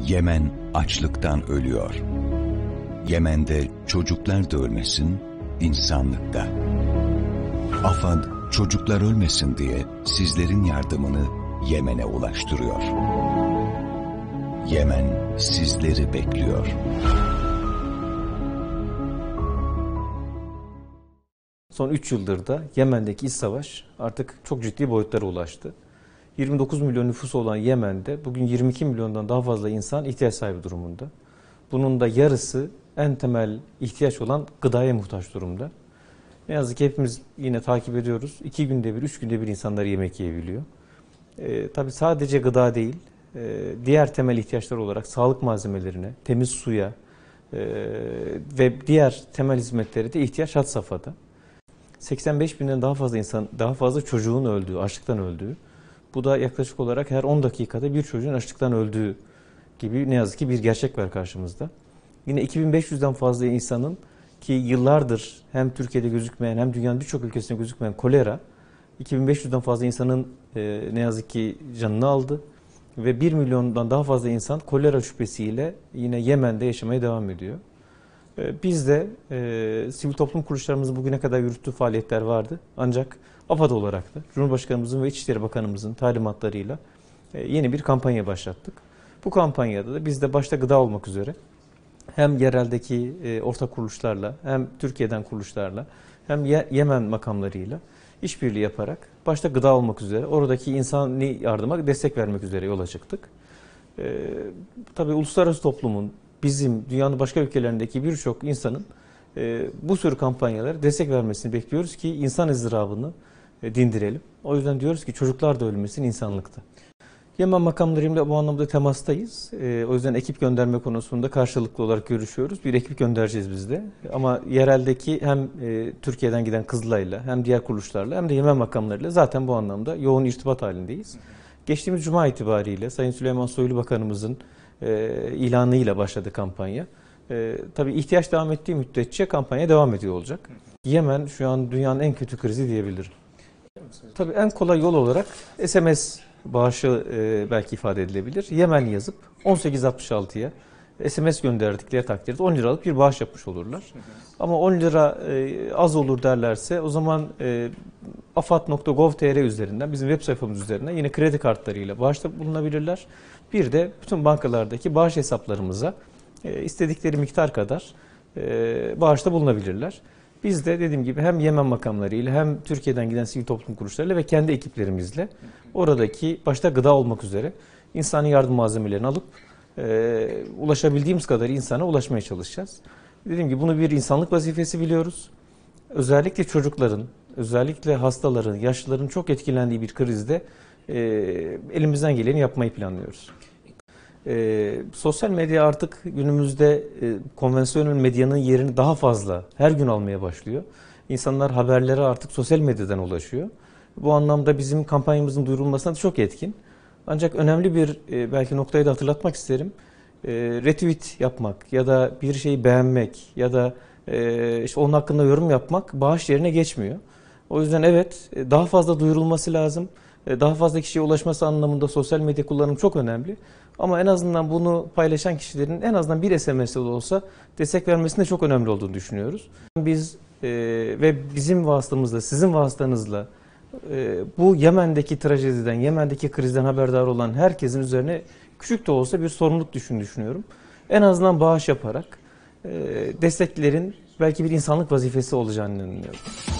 Yemen açlıktan ölüyor. Yemen'de çocuklar da ölmesin, insanlıkta. AFAD, çocuklar ölmesin diye sizlerin yardımını Yemen'e ulaştırıyor. Yemen sizleri bekliyor. Son 3 yıldır da Yemen'deki iç savaş artık çok ciddi boyutlara ulaştı. 29 milyon nüfusu olan Yemen'de bugün 22 milyondan daha fazla insan ihtiyaç sahibi durumunda. Bunun da yarısı en temel ihtiyaç olan gıdaya muhtaç durumda. Ne yazık ki hepimiz yine takip ediyoruz. 2 günde bir, 3 günde bir insanlar yemek yiyebiliyor. Tabii sadece gıda değil, diğer temel ihtiyaçlar olarak sağlık malzemelerine, temiz suya ve diğer temel hizmetlere de ihtiyaç had safhada. 85 binden daha fazla insan, daha fazla çocuğun öldüğü, açlıktan öldüğü. Bu da yaklaşık olarak her 10 dakikada bir çocuğun açlıktan öldüğü gibi ne yazık ki bir gerçek var karşımızda. Yine 2500'den fazla insanın ki yıllardır hem Türkiye'de gözükmeyen hem dünyanın birçok ülkesinde gözükmeyen kolera 2500'den fazla insanın ne yazık ki canını aldı ve 1 milyondan daha fazla insan kolera şüphesiyle yine Yemen'de yaşamaya devam ediyor. Biz de sivil toplum kuruluşlarımızın bugüne kadar yürüttüğü faaliyetler vardı. Ancak AFAD olarak da Cumhurbaşkanımızın ve İçişleri Bakanımızın talimatlarıyla yeni bir kampanya başlattık. Bu kampanyada da biz de başta gıda olmak üzere hem yereldeki ortak kuruluşlarla hem Türkiye'den kuruluşlarla hem Yemen makamlarıyla işbirliği yaparak başta gıda olmak üzere oradaki insani yardıma destek vermek üzere yola çıktık. Tabii uluslararası toplumun, bizim, dünyanın başka ülkelerindeki birçok insanın bu tür kampanyalara destek vermesini bekliyoruz ki insan ızdırabını dindirelim. O yüzden diyoruz ki çocuklar da ölmesin insanlıkta. Yemen makamlarıyla bu anlamda temastayız. O yüzden ekip gönderme konusunda karşılıklı olarak görüşüyoruz. Bir ekip göndereceğiz biz de. Ama yereldeki hem Türkiye'den giden Kızılay'la hem diğer kuruluşlarla hem de Yemen makamlarıyla zaten bu anlamda yoğun irtibat halindeyiz. Geçtiğimiz Cuma itibariyle Sayın Süleyman Soylu Bakanımızın ilanıyla başladı kampanya. Tabii ihtiyaç devam ettiği müddetçe kampanya devam ediyor olacak. Yemen şu an dünyanın en kötü krizi diyebilirim. Tabii en kolay yol olarak SMS bağışı belki ifade edilebilir. Yemen yazıp 1866'ya SMS gönderdikleri takdirde 10 liralık bir bağış yapmış olurlar. Ama 10 lira az olur derlerse o zaman afad.gov.tr üzerinden bizim web sayfamız üzerinden yine kredi kartlarıyla bağışta bulunabilirler. Bir de bütün bankalardaki bağış hesaplarımıza istedikleri miktar kadar bağışta bulunabilirler. Biz de dediğim gibi hem Yemen makamlarıyla hem Türkiye'den giden sivil toplum kuruluşlarıyla ve kendi ekiplerimizle oradaki başta gıda olmak üzere insani yardım malzemelerini alıp ulaşabildiğimiz kadar insana ulaşmaya çalışacağız. Dediğim gibi bunu bir insanlık vazifesi biliyoruz. Özellikle çocukların, özellikle hastaların, yaşlıların çok etkilendiği bir krizde elimizden geleni yapmayı planlıyoruz. Sosyal medya artık günümüzde konvansiyonel medyanın yerini daha fazla her gün almaya başlıyor. İnsanlar haberlere artık sosyal medyadan ulaşıyor. Bu anlamda bizim kampanyamızın duyurulmasına da çok etkin. Ancak önemli bir belki noktayı da hatırlatmak isterim. Retweet yapmak ya da bir şeyi beğenmek ya da işte onun hakkında yorum yapmak bağış yerine geçmiyor. O yüzden evet daha fazla duyurulması lazım. Daha fazla kişiye ulaşması anlamında sosyal medya kullanımı çok önemli. Ama en azından bunu paylaşan kişilerin en azından bir SMS'de de olsa destek vermesinde çok önemli olduğunu düşünüyoruz. Biz ve bizim vasıtamızla, sizin vasıtanızla bu Yemen'deki trajediden, Yemen'deki krizden haberdar olan herkesin üzerine küçük de olsa bir sorumluluk düşünüyorum. En azından bağış yaparak desteklerin belki bir insanlık vazifesi olacağını inanıyorum.